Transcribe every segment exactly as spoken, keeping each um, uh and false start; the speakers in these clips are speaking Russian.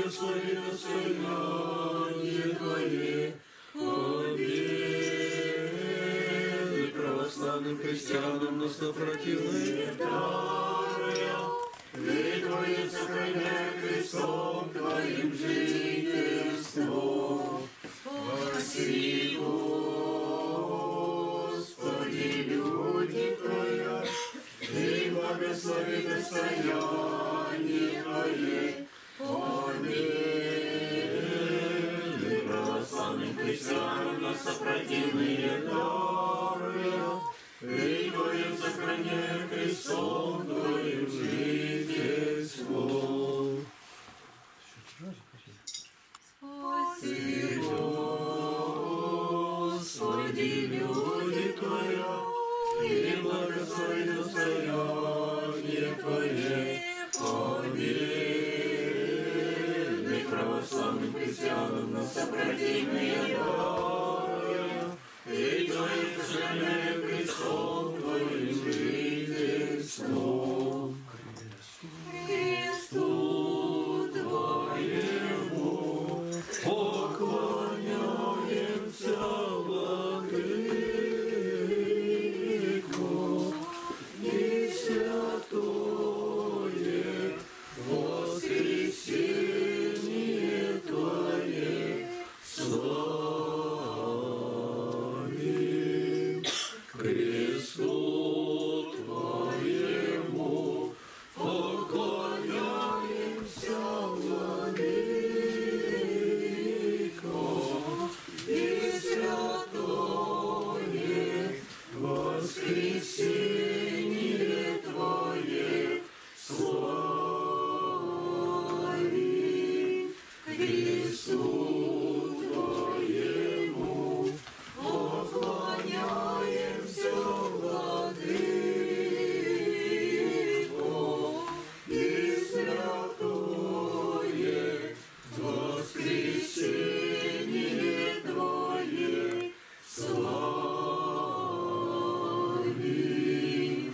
благослови достояние Твое, обеды православным христианам нас на противные дары, и Твое сохраняй Христом Твоим жительством. Спаси, Господи, люди Твоя, и благослови достояние Твое, обеды православным христианам на сопротивные дары, и Твоим сохраняй Христом Твоим жительством. Спаси, Господи, люди Твоя, и благослови достояние Твое, обеды православным христианам на сопротивные дары, и Твоим сохраняй Христом Твоим жительством. Христу Твоему поклоняемся, Владыко, и святое воскресение Твое славим. Христу Твоему поклоняемся, Владыко, и святое воскресение Твое славим. Христу Твоему поклоняемся, Владыко, и святое воскресение Твое славим.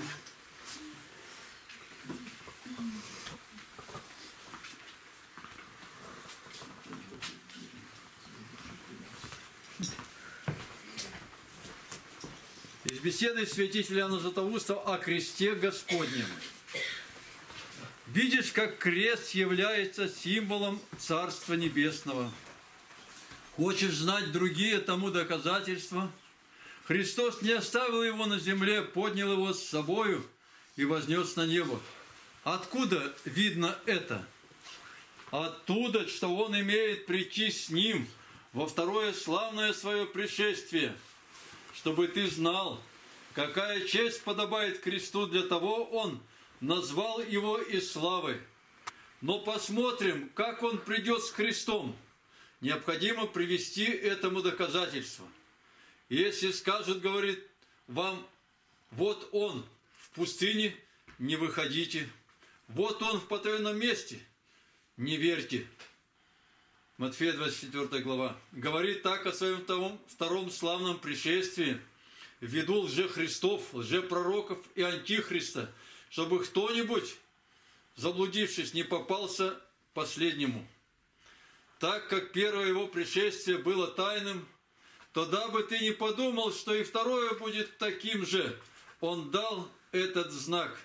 Из беседы святителя Иоанна Златоуста о кресте Господнем. Видишь, как крест является символом Царства Небесного. Хочешь знать другие тому доказательства? Христос не оставил его на земле, поднял его с собою и вознес на небо. Откуда видно это? Оттуда, что он имеет прийти с ним во второе славное свое пришествие, чтобы ты знал, какая честь подобает кресту, для того он назвал его из славы. Но посмотрим, как он придет с крестом. Необходимо привести этому доказательство. Если скажут, говорит вам, вот он в пустыне, не выходите. Вот он в потаенном месте, не верьте. Матфея двадцать четвёртая глава. Говорит так о своем втором, втором славном пришествии, ввиду лжехристов, лжепророков и антихриста, чтобы кто-нибудь, заблудившись, не попался последнему. Так как первое его пришествие было тайным, то дабы ты не подумал, что и второе будет таким же, он дал этот знак.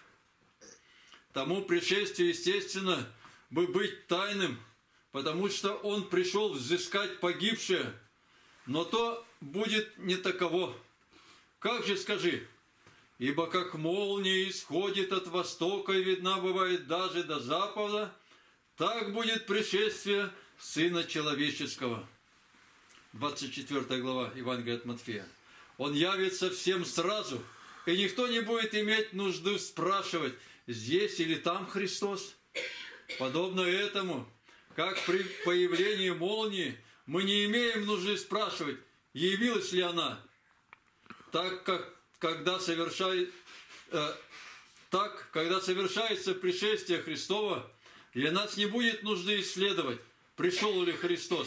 Тому пришествию, естественно, бы быть тайным, потому что он пришел взыскать погибшее, но то будет не таково. Как же, скажи, ибо как молния исходит от востока и видна бывает даже до запада, так будет пришествие Сына Человеческого. двадцать четвёртая глава Евангелия от Матфея. Он явится всем сразу, и никто не будет иметь нужды спрашивать, здесь или там Христос. Подобно этому, как при появлении молнии, мы не имеем нужды спрашивать, явилась ли она, так как когда, совершает, э, так, когда совершается пришествие Христова, для нас не будет нужды исследовать, пришел ли Христос.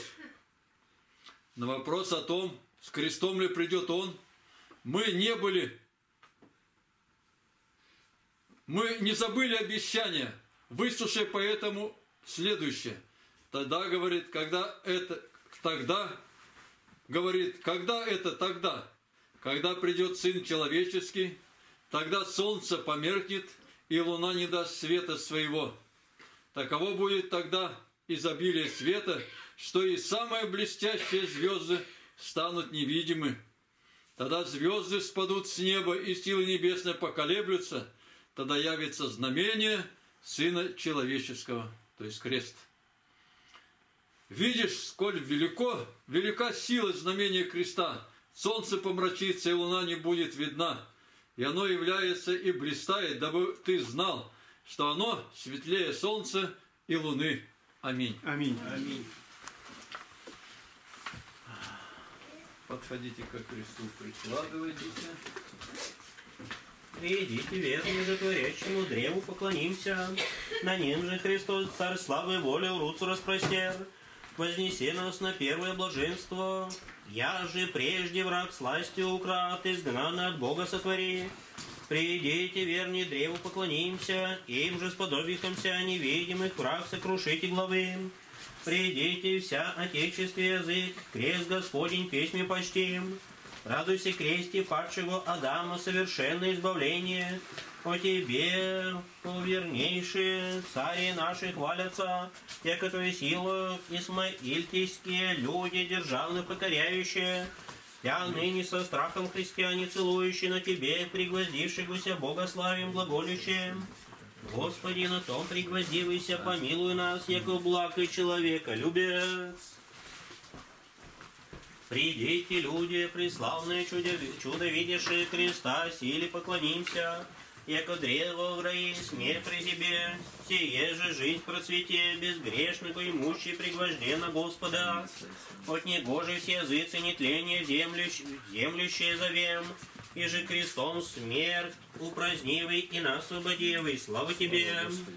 На вопрос о том, с крестом ли придет Он, мы не были, мы не забыли обещания, выслушай поэтому следующее. Тогда, говорит, когда это, тогда, говорит, когда это тогда? Когда придет Сын Человеческий, тогда солнце померкнет, и луна не даст света своего. Таково будет тогда изобилие света, что и самые блестящие звезды станут невидимы. Тогда звезды спадут с неба, и силы небесные поколеблются. Тогда явится знамение Сына Человеческого, то есть крест. Видишь, сколь велико, велика сила знамения креста. Солнце помрачится, и луна не будет видна. И оно является и блистает, дабы ты знал, что оно светлее солнца и луны. Аминь. Аминь. Аминь. Подходите ко кресту, прикладывайтесь. Идите верно же творящему древу поклонимся. На нем же Христос, Царь славы и воли, руцу распростер. Вознеси нас на первое блаженство. Я же прежде враг сластью украт, изгнанный от Бога сотвори. Придите верни древу поклонимся, им же сподобихомся невидимых враг сокрушите главы. Придите вся отечестве язык, крест Господень песни почтим. Радуйся кресте падшего Адама, совершенное избавление. О тебе, о вернейшие, цари наши хвалятся, яко твоя сила, исмаильтийские люди, державно покоряющие. Я ныне со страхом христиане целующие на тебе, пригвоздившегося Бога славим глаголющим. Господи, на том пригвоздивайся, помилуй нас, яко благ и человека любец. Придите, люди, преславные чудо, чудо видящие креста, силе поклонимся, яко древо в рае, смерть при себе, сие же жизнь процвете, безгрешного имущий пригвождена Господа. От него же все языцы нетления землющ, землющие зовем, и же крестом смерть упразднивый и нас освободивый. Слава тебе!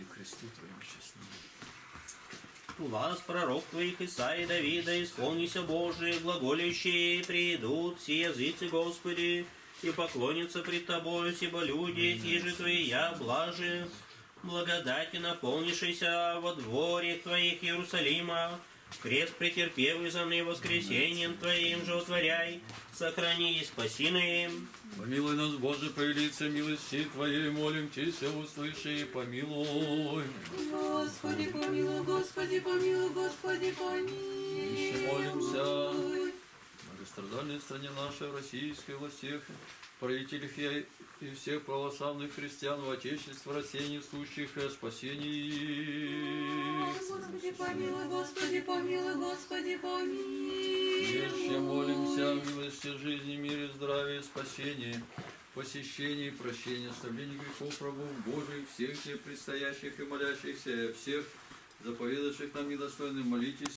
Глаз пророк твоих Исаии Давида, исполнися Божие, глаголящие, придут все языцы, Господи, и поклонятся пред Тобою, сибо люди, и же Твоя блажи, благодати наполнившийся во дворе Твоих Иерусалима, крест претерпевый за мной воскресением Твоим же утворяй, сохрани и спаси им. Помилуй нас, Боже, по велице милости Твоей, молим Тебя, услыши и помилуй. Господи, помилуй, Господи, помилуй, Господи, помилуй. Еще молимся о многострадальной стране нашей, российской, во всех правителях и и всех православных христиан в Отечестве, России, несущих о спасении. Господи, помилуй, Господи, помилуй, Господи, помилуй. Еще молимся о милости жизни, мире, здравии, спасении, посещении, прощении, оставлении грехов рабов Божьих, всех тебе предстоящих и молящихся, всех заповедавших нам недостойным молитесь.